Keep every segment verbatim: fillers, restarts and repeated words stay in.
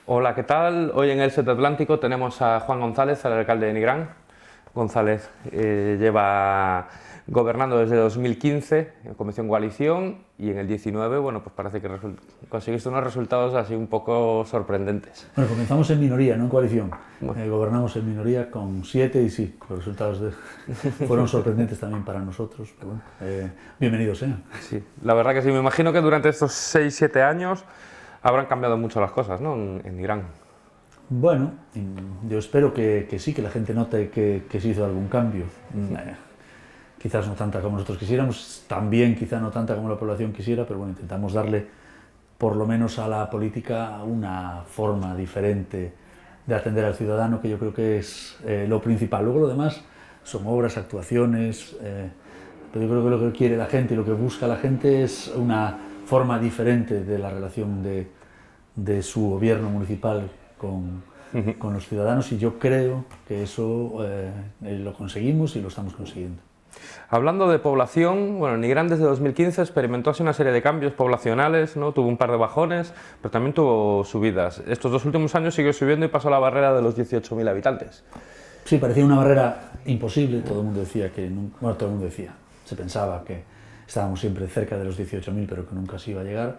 Hola, ¿qué tal? Hoy en el Set Atlántico tenemos a Juan González, el alcalde de Nigrán. González eh, lleva gobernando desde dos mil quince, comenzó en coalición y en el diecinueve, bueno, pues parece que conseguiste unos resultados así un poco sorprendentes. Bueno, comenzamos en minoría, no en coalición. Bueno. Eh, gobernamos en minoría con siete y sí, los resultados de, fueron sorprendentes también para nosotros, pero bueno, eh, bienvenidos sean. Sí, la verdad que sí, me imagino que durante estos seis siete años habrán cambiado mucho las cosas, ¿no?, en, en Nigrán. Bueno, yo espero que, que sí, que la gente note que, que se hizo algún cambio. Mm. Eh, quizás no tanta como nosotros quisiéramos, también quizá no tanta como la población quisiera, pero bueno, intentamos darle por lo menos a la política una forma diferente de atender al ciudadano, que yo creo que es eh, lo principal. Luego lo demás son obras, actuaciones, eh, pero yo creo que lo que quiere la gente y lo que busca la gente es una forma diferente de la relación de, de su gobierno municipal con, uh-huh. con los ciudadanos, y yo creo que eso eh, lo conseguimos y lo estamos consiguiendo. Hablando de población, bueno, Nigrán desde dos mil quince experimentó así una serie de cambios poblacionales, ¿no? Tuvo un par de bajones, pero también tuvo subidas. Estos dos últimos años siguió subiendo y pasó la barrera de los dieciocho mil habitantes. Sí, parecía una barrera imposible, todo el mundo decía que, bueno, todo el mundo decía, se pensaba que estábamos siempre cerca de los dieciocho mil, pero que nunca se iba a llegar.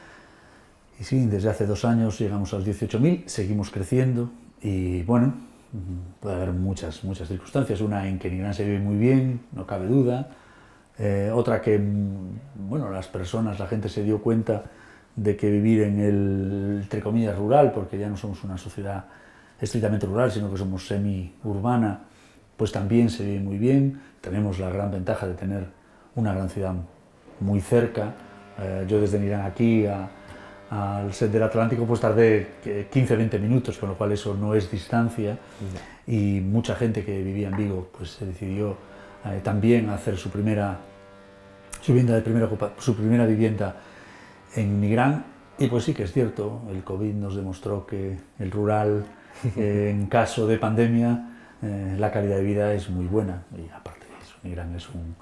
Y sí, desde hace dos años llegamos a los dieciocho mil, seguimos creciendo y bueno, puede haber muchas, muchas circunstancias. Una en que Nigrán se vive muy bien, no cabe duda. Eh, otra que, bueno, las personas, la gente se dio cuenta de que vivir en el, entre comillas, rural, porque ya no somos una sociedad estrictamente rural, sino que somos semi-urbana, pues también se vive muy bien. Tenemos la gran ventaja de tener una gran ciudad muy cerca. Eh, yo desde Nigrán aquí a al Set del Atlántico pues tardé quince a veinte minutos, con lo cual eso no es distancia, no. Y mucha gente que vivía en Vigo pues se decidió eh, también a hacer su primera, su, vivienda de primera, su primera vivienda en Nigrán, y pues sí que es cierto, el COVID nos demostró que el rural, eh, en caso de pandemia, eh, la calidad de vida es muy buena, y aparte de eso, Nigrán es un,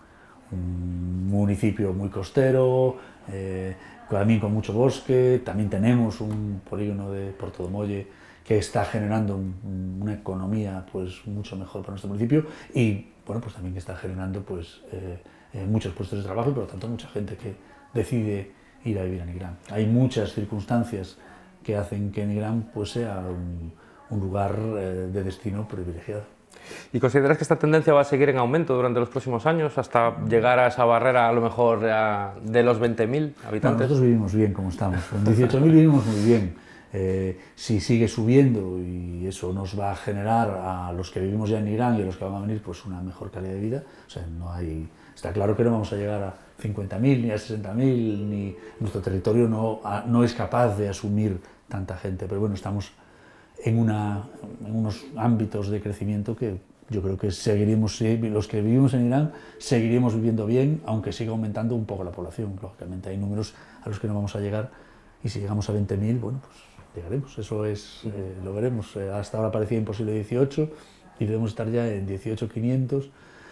un municipio muy costero, eh, también con mucho bosque. También tenemos un polígono de Portodomolle que está generando un, una economía pues mucho mejor para nuestro municipio, y bueno, pues también está generando pues eh, eh, muchos puestos de trabajo y por lo tanto mucha gente que decide ir a vivir a Nigrán. Hay muchas circunstancias que hacen que Nigrán pues sea un, un lugar eh, de destino privilegiado. ¿Y consideras que esta tendencia va a seguir en aumento durante los próximos años hasta llegar a esa barrera a lo mejor a, de los veinte mil habitantes? Bueno, nosotros vivimos bien como estamos, con dieciocho mil vivimos muy bien. Eh, si sigue subiendo, y eso nos va a generar a los que vivimos ya en Nigrán y a los que van a venir pues una mejor calidad de vida, o sea, no hay, está claro que no vamos a llegar a cincuenta mil ni a sesenta mil, ni nuestro territorio no, a, no es capaz de asumir tanta gente, pero bueno, estamos en, una, en unos ámbitos de crecimiento que yo creo que seguiremos, los que vivimos en Nigrán seguiremos viviendo bien, aunque siga aumentando un poco la población. Lógicamente hay números a los que no vamos a llegar, y si llegamos a veinte mil, bueno, pues llegaremos, eso es, eh, lo veremos. Eh, hasta ahora parecía imposible dieciocho y debemos estar ya en dieciocho mil quinientos,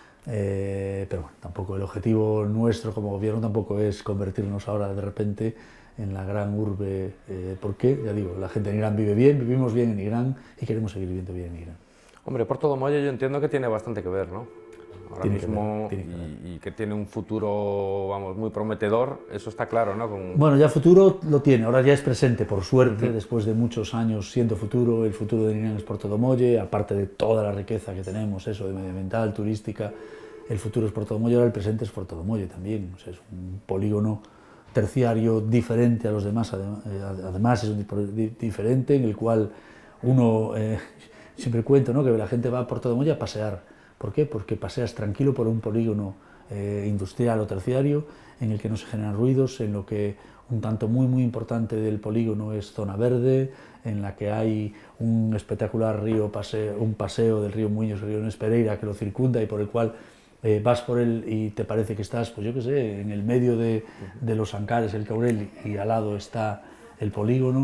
eh, pero bueno, tampoco el objetivo nuestro como gobierno tampoco es convertirnos ahora de repente en la gran urbe, eh, porque, ya digo, la gente de Nigrán vive bien, vivimos bien en Nigrán y queremos seguir viviendo bien en Nigrán. Hombre, Portodomolle yo entiendo que tiene bastante que ver, ¿no? Ahora tiene mismo, que ver, tiene que ver. Y, y que tiene un futuro, vamos, muy prometedor, eso está claro, ¿no? Con... Bueno, ya futuro lo tiene, ahora ya es presente, por suerte, uh-huh. Después de muchos años siendo futuro. El futuro de Nigrán es Portodomolle, aparte de toda la riqueza que tenemos, eso, de medioambiental, turística, el futuro es Portodomolle, ahora el presente es Portodomolle también, o sea, es un polígono terciario diferente a los demás, además es un diferente en el cual uno... Eh, siempre cuento, ¿no?, que la gente va a Portodomolle a pasear. ¿Por qué? Porque paseas tranquilo por un polígono eh, industrial o terciario en el que no se generan ruidos, en lo que un tanto muy muy importante del polígono es zona verde, en la que hay un espectacular río paseo, un paseo del río Muñoz, el río Nespereira, que lo circunda y por el cual eh, vas por él y te parece que estás, pues yo qué sé, en el medio de, de los Ancares, el Caurel, y al lado está el polígono.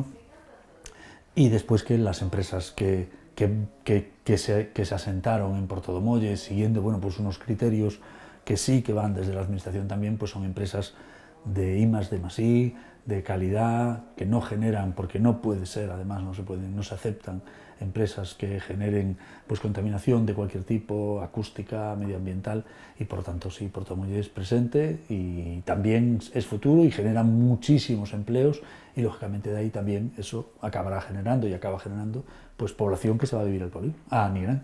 Y después que las empresas que Que, que, que, se, que se asentaron en Portodomolle siguiendo, bueno, pues unos criterios que sí que van desde la administración también, pues son empresas de I más D más I, de calidad, que no generan, porque no puede ser, además no se pueden, no se aceptan empresas que generen pues, contaminación de cualquier tipo, acústica, medioambiental, y por lo tanto sí, Portomolle es presente y también es futuro y genera muchísimos empleos y lógicamente de ahí también eso acabará generando y acaba generando pues población que se va a vivir al polígono, a Nigrán.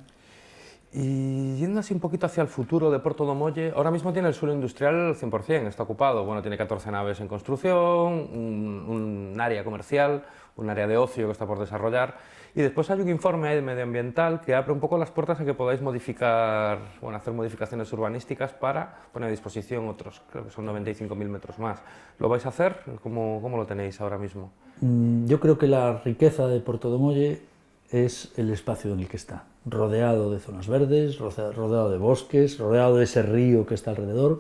Y yendo así un poquito hacia el futuro de Portodomolle, ahora mismo tiene el suelo industrial al cien por cien, está ocupado. Bueno, tiene catorce naves en construcción, un, un área comercial, un área de ocio que está por desarrollar. Y después hay un informe medioambiental que abre un poco las puertas a que podáis modificar, bueno, hacer modificaciones urbanísticas para poner a disposición otros, creo que son noventa y cinco mil metros más. ¿Lo vais a hacer? ¿Cómo, cómo lo tenéis ahora mismo? Yo creo que la riqueza de Portodomolle es el espacio en el que está, rodeado de zonas verdes, rodeado de bosques, rodeado de ese río que está alrededor.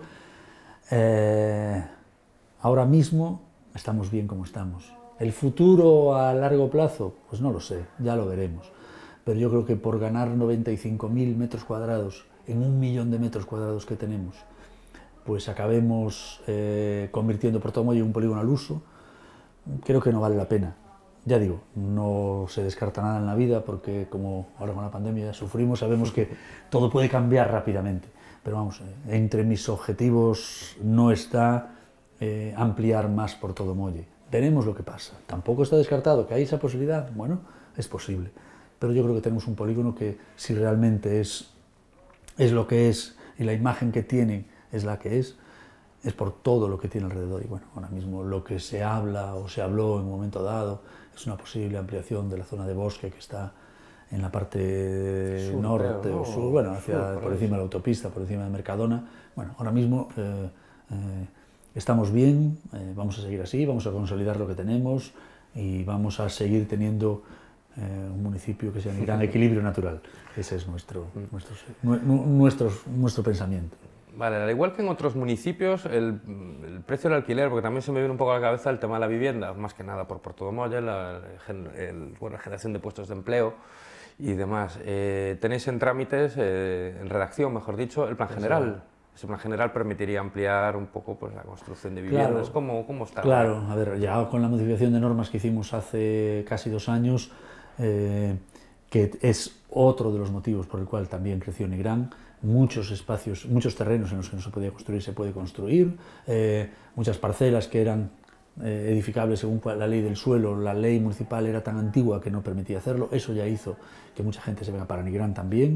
Eh, ahora mismo estamos bien como estamos. ¿El futuro a largo plazo? Pues no lo sé, ya lo veremos. Pero yo creo que por ganar noventa y cinco mil metros cuadrados en un millón de metros cuadrados que tenemos, pues acabemos eh, convirtiendo Portodomolle en un polígono al uso, creo que no vale la pena. Ya digo, no se descarta nada en la vida porque como ahora con la pandemia sufrimos, sabemos que todo puede cambiar rápidamente. Pero vamos, eh, entre mis objetivos no está eh, ampliar más Portodomolle. Veremos lo que pasa. Tampoco está descartado que hay esa posibilidad. Bueno, es posible. Pero yo creo que tenemos un polígono que si realmente es, es lo que es y la imagen que tiene es la que es, es por todo lo que tiene alrededor. Y bueno, ahora mismo lo que se habla o se habló en un momento dado es una posible ampliación de la zona de bosque que está en la parte sur, norte creo, o sur, bueno, hacia, sur, por, por encima de la autopista, por encima de Mercadona. Bueno, ahora mismo eh, eh, estamos bien, eh, vamos a seguir así, vamos a consolidar lo que tenemos y vamos a seguir teniendo eh, un municipio que sea en gran equilibrio natural. Ese es nuestro, nuestro, nuestro, nuestro pensamiento. Vale, al igual que en otros municipios, el, el precio del alquiler, porque también se me viene un poco a la cabeza el tema de la vivienda, más que nada por Portodomolle, la, el, bueno, la generación de puestos de empleo y demás. Eh, tenéis en trámites, eh, en redacción, mejor dicho, el plan general. Ese plan general permitiría ampliar un poco pues, la construcción de viviendas. Claro, ¿Cómo, cómo está? Claro, a ver, ya con la modificación de normas que hicimos hace casi dos años, eh, que es otro de los motivos por el cual también creció Nigrán, muchos espacios, muchos terrenos en los que no se podía construir, se puede construir, eh, muchas parcelas que eran eh, edificables según la ley del suelo, la ley municipal era tan antigua que no permitía hacerlo, eso ya hizo que mucha gente se venga para Nigrán también.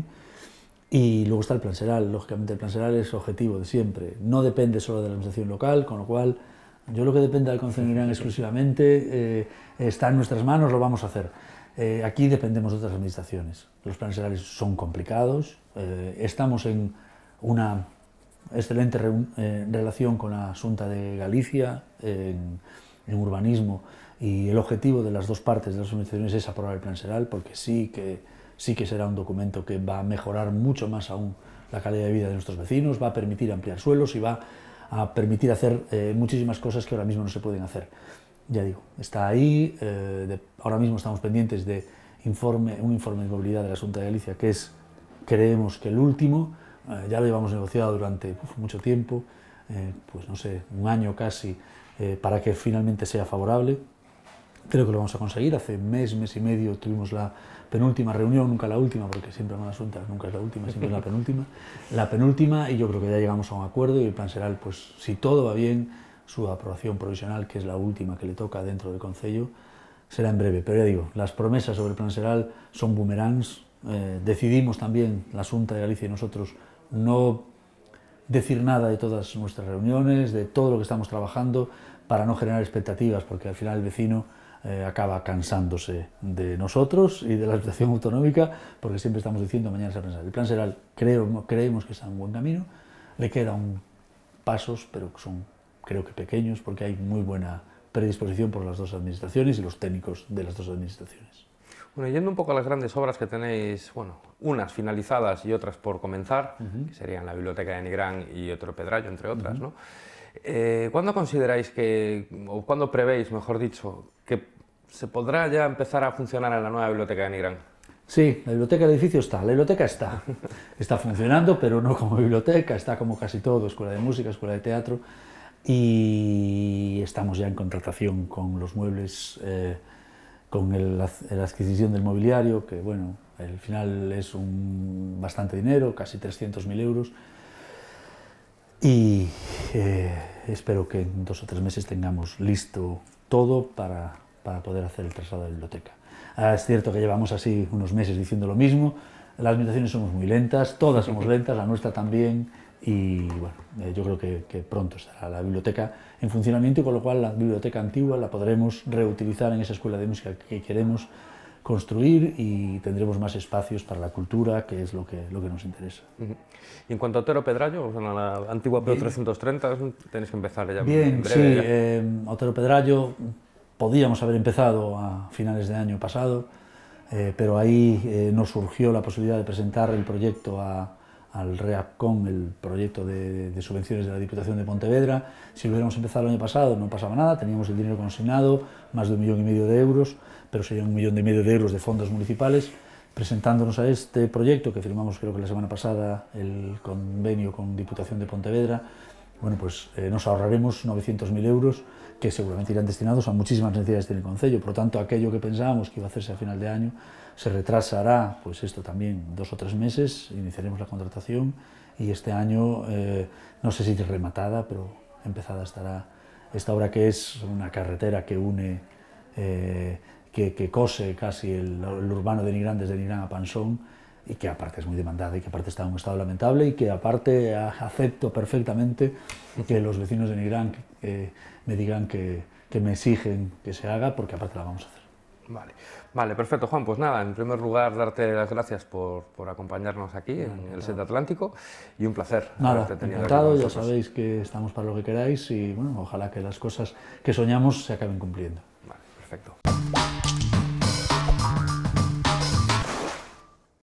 Y luego está el plan Seral, lógicamente el plan Seral es objetivo de siempre, no depende solo de la administración local, con lo cual yo lo que depende del Concello de Nigrán exclusivamente eh, está en nuestras manos, lo vamos a hacer. Eh, aquí dependemos de otras administraciones, los planes serales son complicados, eh, estamos en una excelente re, eh, relación con la Xunta de Galicia en, en urbanismo y el objetivo de las dos partes de las administraciones es aprobar el plan Seral porque sí que, sí que será un documento que va a mejorar mucho más aún la calidad de vida de nuestros vecinos, va a permitir ampliar suelos y va a permitir hacer eh, muchísimas cosas que ahora mismo no se pueden hacer. Ya digo, está ahí, eh, de, ahora mismo estamos pendientes de informe, un informe de movilidad de la Xunta de Galicia, que es, creemos que el último, eh, ya lo llevamos negociado durante uf, mucho tiempo, eh, pues no sé, un año casi, eh, para que finalmente sea favorable. Creo que lo vamos a conseguir, hace un mes, mes y medio tuvimos la penúltima reunión, nunca la última, porque siempre con la Xunta nunca es la última, siempre es la penúltima, la penúltima, y yo creo que ya llegamos a un acuerdo y el plan Seral, pues si todo va bien, su aprobación provisional, que es la última que le toca dentro del Concello, será en breve. Pero ya digo, las promesas sobre el plan Seral son boomerangs. Eh, decidimos también, la Xunta de Galicia y nosotros, no decir nada de todas nuestras reuniones, de todo lo que estamos trabajando, para no generar expectativas, porque al final el vecino eh, acaba cansándose de nosotros y de la administración autonómica, porque siempre estamos diciendo mañana se va a pensar. El plan Seral creo, creemos que está en un buen camino, le quedan pasos, pero son creo que pequeños, porque hay muy buena predisposición por las dos administraciones y los técnicos de las dos administraciones. Bueno, yendo un poco a las grandes obras que tenéis, bueno, unas finalizadas y otras por comenzar, uh-huh. que serían la Biblioteca de Nigrán y otro Pedrallo, entre otras, uh-huh. ¿no? Eh, ¿Cuándo consideráis que, o cuándo prevéis, mejor dicho, que se podrá ya empezar a funcionar en la nueva Biblioteca de Nigrán? Sí, la biblioteca del edificio está, la biblioteca está, está funcionando, pero no como biblioteca, está como casi todo, escuela de música, escuela de teatro, y estamos ya en contratación con los muebles, eh, con el, la adquisición del mobiliario, que bueno, al final es un, bastante dinero, casi trescientos mil euros, y eh, espero que en dos o tres meses tengamos listo todo para, para poder hacer el traslado de la biblioteca. Ahora es cierto que llevamos así unos meses diciendo lo mismo, las administraciones somos muy lentas, todas somos lentas, la nuestra también, y bueno, eh, yo creo que, que pronto estará la biblioteca en funcionamiento, y con lo cual la biblioteca antigua la podremos reutilizar en esa escuela de música que queremos construir, y tendremos más espacios para la cultura, que es lo que, lo que nos interesa. Uh-huh. Y en cuanto a Otero Pedrallo, o sea, la antigua P O trescientos treinta, tenéis que empezar ya Bien, en breve. sí, Ya. Eh, Otero Pedrallo podíamos haber empezado a finales de año pasado, eh, pero ahí eh, nos surgió la posibilidad de presentar el proyecto a, al REAPCON, el proyecto de, de subvenciones de la Diputación de Pontevedra. Si lo hubiéramos empezado el año pasado no pasaba nada, teníamos el dinero consignado, más de un millón y medio de euros, pero serían un millón y medio de euros de fondos municipales. Presentándonos a este proyecto, que firmamos creo que la semana pasada el convenio con Diputación de Pontevedra, bueno, pues eh, nos ahorraremos novecientos mil euros, que seguramente irán destinados a muchísimas necesidades del concello. Por lo tanto, aquello que pensábamos que iba a hacerse a final de año se retrasará, pues esto también, dos o tres meses, iniciaremos la contratación, y este año, eh, no sé si rematada, pero empezada estará esta obra, que es una carretera que une, eh, que, que cose casi el, el urbano de Nigrán, desde Nigrán a Pansón, y que aparte es muy demandada y que aparte está en un estado lamentable, y que aparte acepto perfectamente que los vecinos de Nigrán eh, me digan que, que me exigen que se haga, porque aparte la vamos a hacer. Vale, vale, perfecto, Juan. Pues nada, en primer lugar, darte las gracias por, por acompañarnos aquí en Encantado. el Set Atlántico, y un placer. Nada, haberte tenido encantado, aquí con ya nosotros. sabéis que estamos para lo que queráis, y bueno, ojalá que las cosas que soñamos se acaben cumpliendo. Vale.